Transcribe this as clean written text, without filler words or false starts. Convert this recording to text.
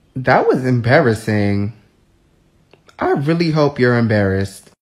That was embarrassing. I really hope you're embarrassed.